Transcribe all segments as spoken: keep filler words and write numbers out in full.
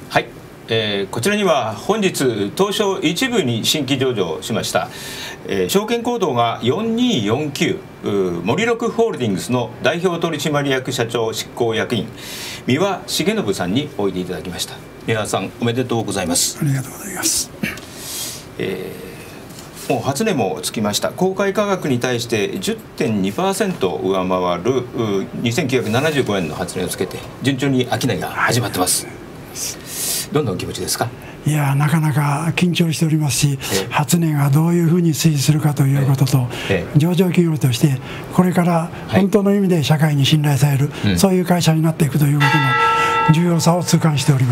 はい、えー、こちらには本日東証一部に新規上場しました、えー、証券コードがよんにーよんきゅう森六ホールディングスの代表取締役社長執行役員三輪重信さんにおいでいただきました。三輪さん、おめでとうございます。 ありがとうございます。 えー、もう初値もつきました。公開価格に対して じゅってんにパーセント 上回るにせんきゅうひゃくななじゅうごえんの初値をつけて順調に商いが始まってます。はい、どんなお気持ちですか？ いや、なかなか緊張しておりますし、初値がどういうふうに推移するかということと、上場企業としてこれから本当の意味で社会に信頼される、はい、そういう会社になっていくということの重要さを痛感しております。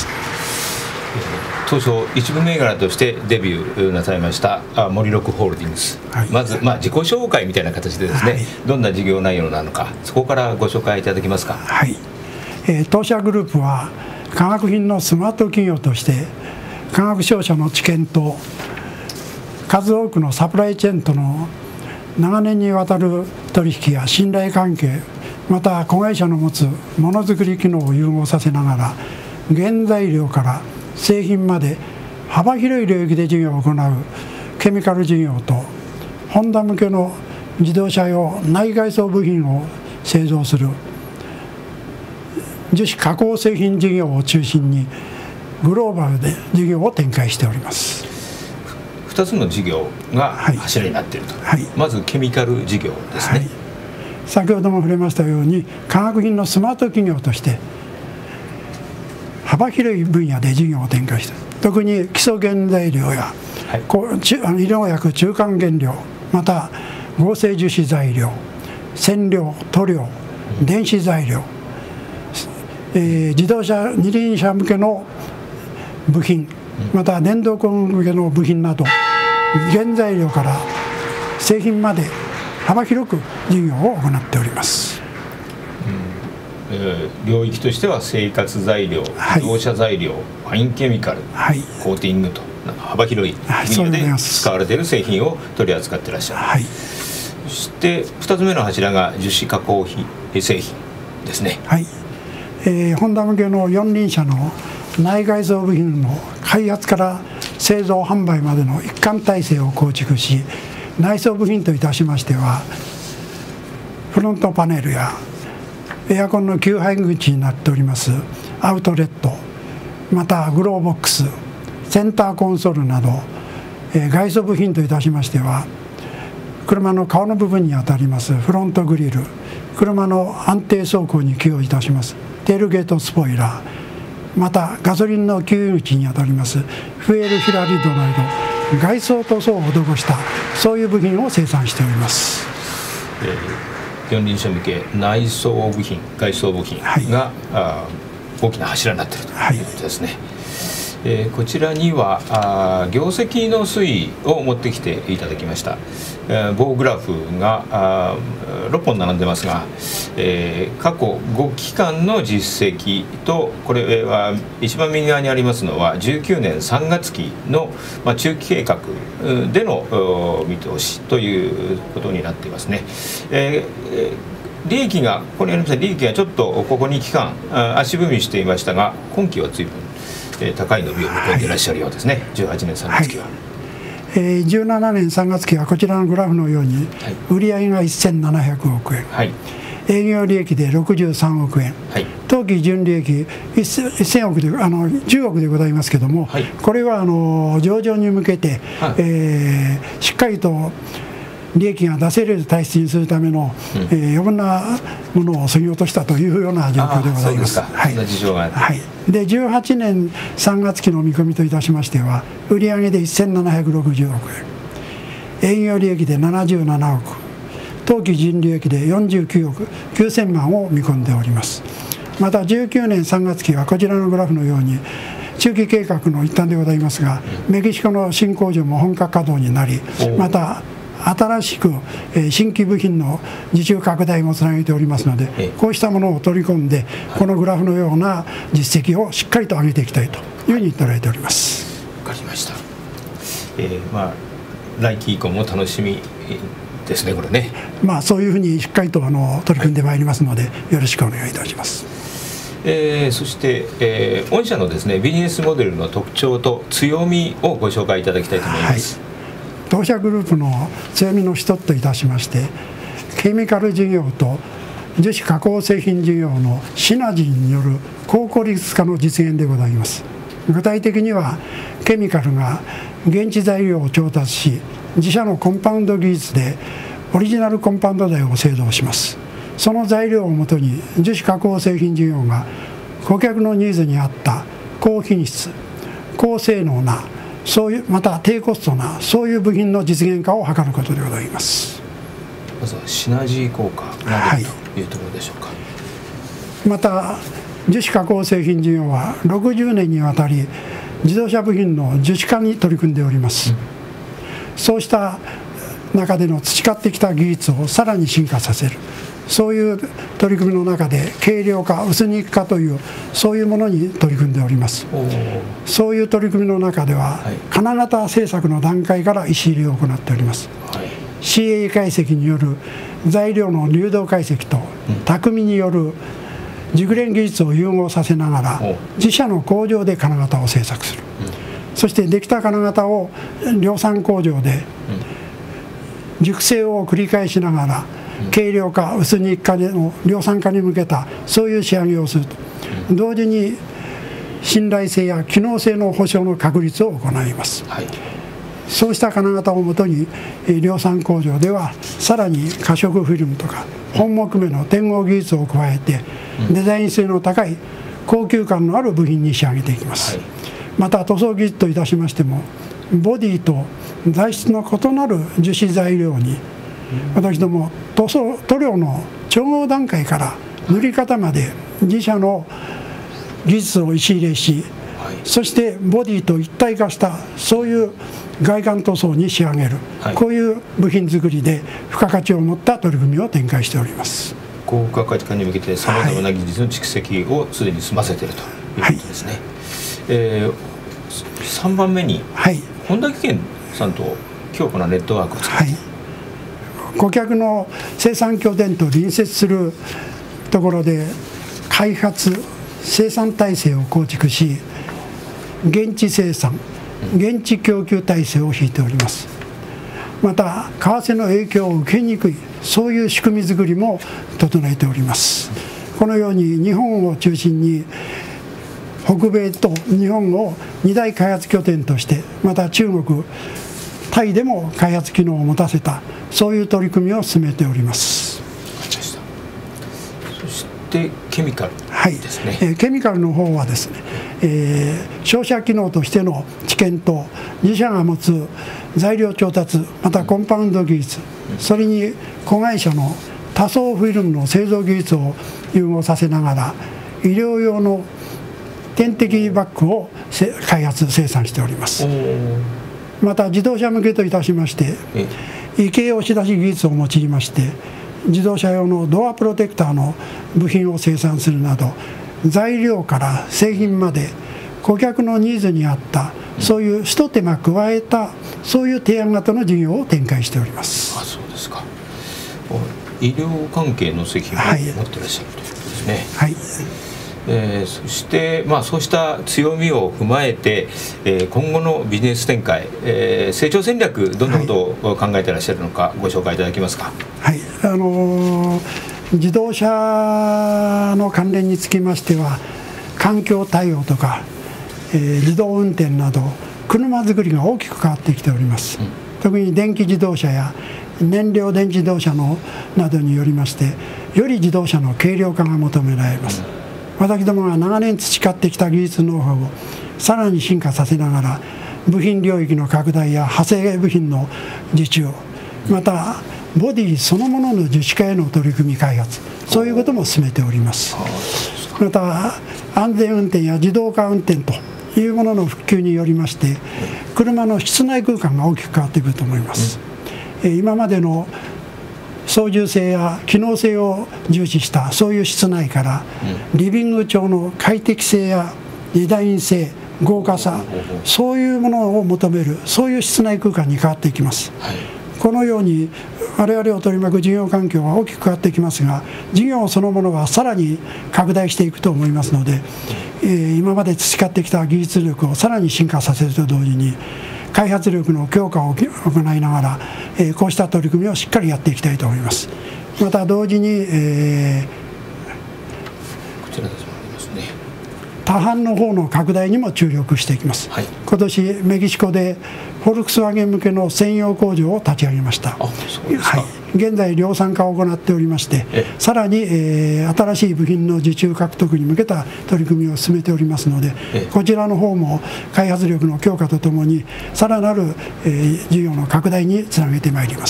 当初一部銘柄としてデビューなさいました森六ホールディングス、はい、まず、まあ、自己紹介みたいな形でですね、はい、どんな事業内容なのか、そこからご紹介いただけますか？ はい、えー、当社グループは化学品のスマート企業として化学商社の知見と数多くのサプライチェーンとの長年にわたる取引や信頼関係、また子会社の持つものづくり機能を融合させながら原材料から製品まで幅広い領域で事業を行うケミカル事業とホンダ向けの自動車用内外装部品を製造する樹脂加工製品事業を中心にグローバルで事業を展開しております。 ふたつの事業が柱になっていると、はいはい、まずケミカル事業ですね、はい、 先ほども触れましたように化学品のスマート企業として幅広い分野で事業を展開している。特に基礎原材料や、はい、医療薬中間原料、また合成樹脂材料、染料、塗料、電子材料、えー、自動車二輪車向けの部品、また電動工具向けの部品など原材料から製品まで幅広く事業を行っております。 うん、えー、領域としては生活材料、自動車材料、はい、ファインケミカル、はい、コーティングと幅広い分野で使われている製品を取り扱っていらっしゃる、はい、そしてふたつめの柱が樹脂加工製品ですね。 はい、えー、ホンダ向けの四輪車の内外装部品の開発から製造販売までの一貫体制を構築し、内装部品といたしましてはフロントパネルやエアコンの給排口になっておりますアウトレット、またグローボックス、センターコンソールなど、えー、外装部品といたしましては車の顔の部分にあたりますフロントグリル、車の安定走行に寄与いたしますテールゲートスポイラー、またガソリンの給油口にあたりますフエルフィラリドなど外装塗装を施したそういう部品を生産しております。 えー、四輪車向け内装部品、外装部品が、はい、あ大きな柱になっているということですね。はい、えー、こちらにはあ業績の推移を持ってきていただきました。えー、棒グラフがあろっぽん並んでますが、えー、過去ごきかんの実績と、これは一番右側にありますのはじゅうきゅうねんさんがつきの、まあ、中期計画での見通しということになっていますね。えー、利益がここにありました利益がちょっとここにきかん足踏みしていましたが、今期は随分高い伸びを見込んでいらっしゃるようですね。はい、じゅうはちねんさんがつきは、はい、 えー、じゅうななねんさんがつきはこちらのグラフのように、はい、売上がせんななひゃくおくえん、はい、営業利益でろくじゅうさんおくえん、はい、当期純利益せんおくであのじゅうおくでございますけども、はい、これはあの上場に向けて、はい、えー、しっかりと利益が出せる体質にするための、うん、えー、余分なものを削ぎ落としたというような状況でございます。 はい、そんな事情がある。 はい、でじゅうはちねんさんがつきの見込みといたしましては、売上でせんななひゃくろくじゅうおくえん、営業利益でななじゅうななおく、当期純利益でよんじゅうきゅうおくきゅうせんまんを見込んでおります。またじゅうきゅうねんさんがつきはこちらのグラフのように中期計画の一端でございますが、メキシコの新工場も本格稼働になり、また新しく新規部品の受注拡大もつなげておりますので、こうしたものを取り込んでこのグラフのような実績をしっかりと上げていきたいというふうに捉えております。 わかりました。えー、まあ来期以降も楽しみですね、これね。 まあそういうふうにしっかりとあの取り組んでまいりますので、よろしくお願いいたします。 えー、そして、えー、御社のですねビジネスモデルの特徴と強みをご紹介いただきたいと思います。 はい、当社グループの強みの一つといたしまして、ケミカル事業と樹脂加工製品事業のシナジーによる高効率化の実現でございます。具体的にはケミカルが現地材料を調達し、自社のコンパウンド技術でオリジナルコンパウンド材を製造します。その材料をもとに樹脂加工製品事業が顧客のニーズに合った高品質、高性能な、そういうまた低コストなそういう部品の実現化を図ることでございます。 まずはシナジー効果などというところでしょうか。はい、 また樹脂加工製品事業はろくじゅうねんにわたり自動車部品の樹脂化に取り組んでおります。うん、そうした中での培ってきた技術をさらに進化させる、そういう取り組みの中で軽量化、薄肉化というそういうものに取り組んでおります。そういう取り組みの中では、はい、金型製作の段階から石入れを行っております。はい、シーエー 解析による材料の流動解析と、うん、匠による熟練技術を融合させながら自社の工場で金型を製作する、うん、そしてできた金型を量産工場で熟成を繰り返しながら軽量化、薄肉化の量産化に向けたそういう仕上げをすると、同時に信頼性や機能性の保証の確立を行います。はい、そうした金型をもとに量産工場ではさらに可食フィルムとか本木目の点合技術を加えてデザイン性の高い高級感のある部品に仕上げていきます。はい、また塗装技術といたしましてもボディと材質の異なる樹脂材料に私ども塗装塗料の調合段階から塗り方まで自社の技術を石入れし、はい、そしてボディと一体化したそういう外観塗装に仕上げる、はい、こういう部品作りで付加価値を持った取り組みを展開しております。 高付加価値化に向けてさまざまな技術の蓄積をすでに済ませているということですね。はい、えー、さんばんめに、はい、本田技研さんと強固なネットワークを作って、はい、 顧客の生産拠点と隣接するところで開発生産体制を構築し、現地生産現地供給体制を敷いております。また為替の影響を受けにくいそういう仕組み作りも整えております。このように日本を中心に北米と日本をに大開発拠点として、また中国タイでも開発機能を持たせたそういう取り組みを進めております。 そしてケミカルですね。 はい、えー、ケミカルの方はですね、えー、商社機能としての知見と自社が持つ材料調達、またコンパウンド技術、それに子会社の多層フィルムの製造技術を融合させながら医療用の点滴バッグを開発生産しております。また自動車向けといたしまして異形押し出し技術を用いまして自動車用のドアプロテクターの部品を生産するなど、材料から製品まで顧客のニーズに合ったそういう一手間加えたそういう提案型の事業を展開しております。 あ、そうですか。医療関係の製品を持っていらっしゃるということですね。はい、えー、そして、まあ、そうした強みを踏まえて、えー、今後のビジネス展開、えー、成長戦略どんなことを考えていらっしゃるのか、ご紹介いただけますか。 はい、あのー、自動車の関連につきましては環境対応とか、えー、自動運転など車作りが大きく変わってきております。うん、特に電気自動車や燃料電池自動車のなどによりましてより自動車の軽量化が求められます。うん、私どもが長年培ってきた技術ノウハウをさらに進化させながら部品領域の拡大や派生部品の受注、またボディそのものの樹脂化への取り組み開発、そういうことも進めております。また安全運転や自動化運転というものの普及によりまして車の室内空間が大きく変わってくると思います。うん、今までの操縦性や機能性を重視したそういう室内からリビング調の快適性やデザイン性、豪華さ、そういうものを求めるそういう室内空間に変わっていきます。はい、このように我々を取り巻く事業環境は大きく変わってきますが、事業そのものはさらに拡大していくと思いますので、えー、今まで培ってきた技術力をさらに進化させると同時に、開発力の強化を行いながら、えー、こうした取り組みをしっかりやっていきたいと思います。また同時に、えー、こちらですね、 多半の方の拡大にも注力していきます、はい、今年メキシコでフォルクスワーゲン向けの専用工場を立ち上げました。はい、現在量産化を行っておりまして、さらに、えー、新しい部品の受注獲得に向けた取り組みを進めておりますので、こちらの方も開発力の強化とともにさらなる、えー、事業の拡大につなげてまいります。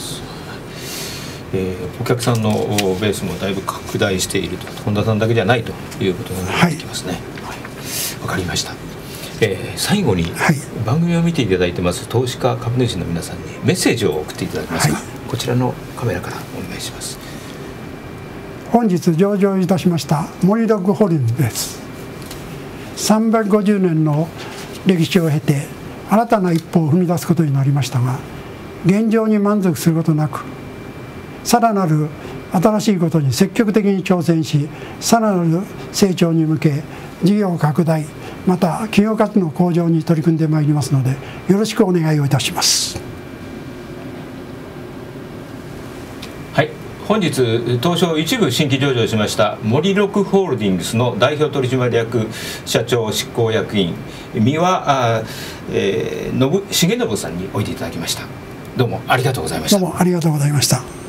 えー、お客さんのベースもだいぶ拡大していると、本田さんだけじゃないということになってきますね。はい、わかりました。えー、最後に、はい、番組を見ていただいてます投資家株主の皆さんにメッセージを送っていただきますが、はい、こちらのカメラからお願いします。 本日上場いたしましたモリロックホールディングスです。さんびゃくごじゅうねんの歴史を経て新たな一歩を踏み出すことになりましたが、現状に満足することなく、さらなる新しいことに積極的に挑戦し、さらなる成長に向け事業拡大、また企業価値の向上に取り組んでまいりますので、よろしくお願いをいたします。 はい、本日東証一部新規上場しましたモリロックホールディングスの代表取締役社長執行役員三輪、えー、重信さんにおいでいただきました。どうもありがとうございました。 どうもありがとうございました。